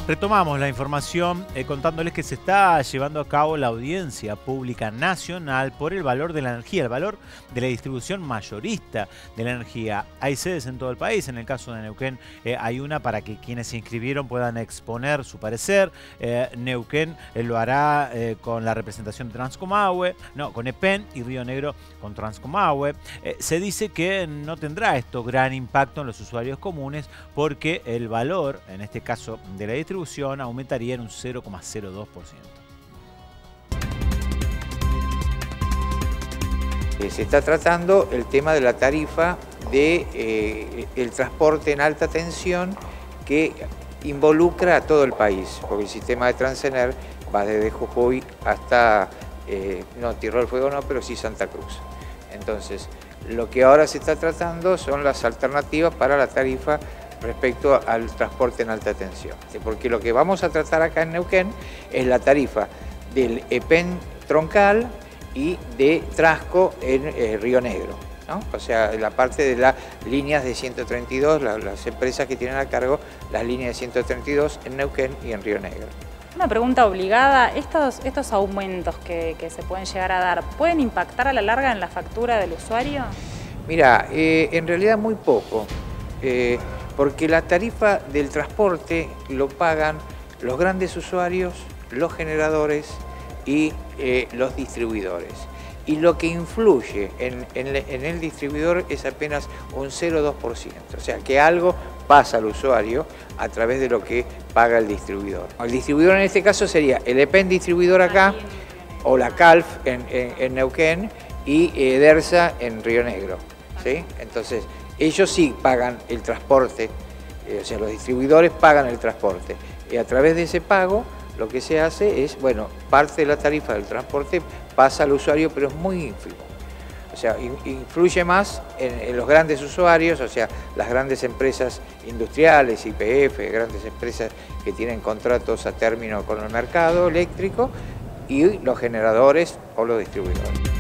Retomamos la información contándoles que se está llevando a cabo la audiencia pública nacional por el valor de la energía, el valor de la distribución mayorista de la energía. Hay sedes en todo el país, en el caso de Neuquén hay una para que quienes se inscribieron puedan exponer su parecer. Neuquén lo hará con la representación de Transcomahue, con EPEN, y Río Negro con Transcomahue. Se dice que no tendrá esto gran impacto en los usuarios comunes porque el valor, en este caso de la distribución, aumentaría en un 0,02%. Se está tratando el tema de la tarifa de el transporte en alta tensión que involucra a todo el país, porque el sistema de Transener va desde Jujuy hasta, no Tierra Fuego no, pero sí Santa Cruz. Entonces, lo que ahora se está tratando son las alternativas para la tarifa respecto al transporte en alta tensión. Porque lo que vamos a tratar acá en Neuquén es la tarifa del EPEN troncal y de Trasco en Río Negro, ¿no? O sea, la parte de las líneas de 132, las empresas que tienen a cargo las líneas de 132 en Neuquén y en Río Negro. Una pregunta obligada, ¿estos aumentos que se pueden llegar a dar, pueden impactar a la larga en la factura del usuario? Mira, en realidad muy poco. Porque la tarifa del transporte lo pagan los grandes usuarios, los generadores y los distribuidores. Y lo que influye en el distribuidor es apenas un 0,2%. O sea que algo pasa al usuario a través de lo que paga el distribuidor. El distribuidor en este caso sería el EPEN distribuidor acá, o la CALF en Neuquén y DERSA en Río Negro, ¿sí? Entonces, ellos sí pagan el transporte, o sea, los distribuidores pagan el transporte. Y a través de ese pago, lo que se hace es, bueno, parte de la tarifa del transporte pasa al usuario, pero es muy ínfimo. O sea, influye más en los grandes usuarios, o sea, las grandes empresas industriales, YPF, grandes empresas que tienen contratos a término con el mercado eléctrico, y los generadores o los distribuidores.